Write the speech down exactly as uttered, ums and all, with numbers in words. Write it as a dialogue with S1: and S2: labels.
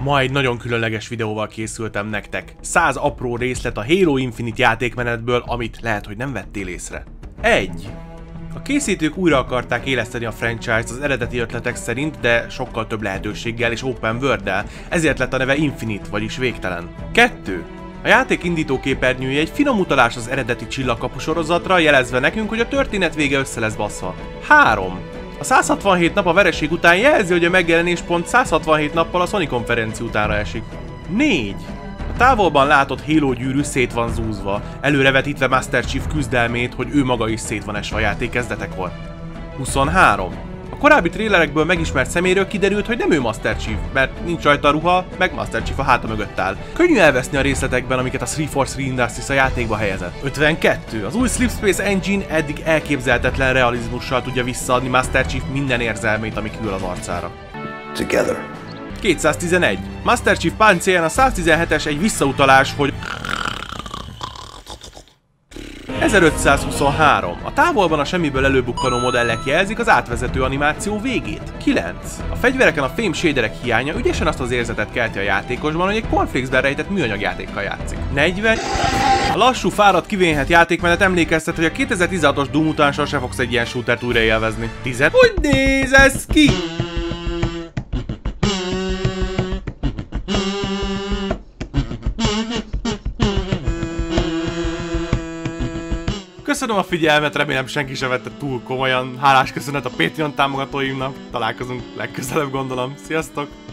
S1: Ma egy nagyon különleges videóval készültem nektek. száz apró részlet a Halo Infinite játékmenetből, amit lehet, hogy nem vettél észre. egy. A készítők újra akarták éleszteni a franchise-t az eredeti ötletek szerint, de sokkal több lehetőséggel és open world-del, ezért lett a neve Infinite, vagyis végtelen. kettő. A játék indító képernyője egy finom utalás az eredeti Csillagkapu sorozatra, jelezve nekünk, hogy a történet vége össze lesz baszva. három. A száz hatvanhét nap a vereség után jelzi, hogy a megjelenés pont száz hatvanhét nappal a Sony konferencia utánra esik. négy. A távolban látott Halo gyűrű szét van zúzva, előrevetítve Master Chief küzdelmét, hogy ő maga is szét van esve a játék kezdetekor. huszonhárom. A korábbi trélerekből megismert személyről kiderült, hogy nem ő Master Chief, mert nincs rajta a ruha, meg Master Chief a háta mögött áll. Könnyű elveszni a részletekben, amiket a három forty-three Industries a játékba helyezett. ötvenkettő. Az új Slipspace Engine eddig elképzelhetetlen realizmussal tudja visszaadni Master Chief minden érzelmét, ami küld az arcára.
S2: Together.
S1: kétszáztizenegy. Master Chief páncélján a száztizenhetes egy visszautalás, hogy ezerötszázhuszonhárom. A távolban a semmiből előbukkanó modellek jelzik az átvezető animáció végét. kilenc. A fegyvereken a fém shaderek hiánya ügyesen azt az érzetet kelti a játékosban, hogy egy cornflakesben rejtett műanyag játékkal játszik. negyven. A lassú, fáradt, kivénhet játékmenet emlékeztet, hogy a kétezer-tizenhatos Doom után sose fogsz egy ilyen shootert újra élvezni. tíz. Hogy néz ez ki? Köszönöm a figyelmet, remélem senki sem vette túl komolyan. Hálás köszönet a Patreon támogatóimnak. Találkozunk legközelebb, gondolom. Sziasztok!